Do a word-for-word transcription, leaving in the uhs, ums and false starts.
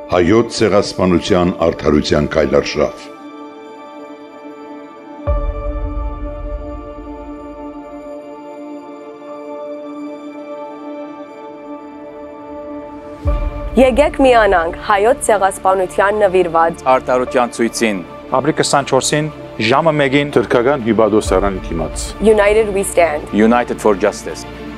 Հայոց ցեղասպանության արդարության քայլարշավ։ Եկեք միանանք հայոց ցեղասպանության նվիրված Արտարության ցույցին Ապրիլի քսաներկուսին ժամը մեկին Թուրքական հիբադոսարանի դիմաց։ United we stand United for Justice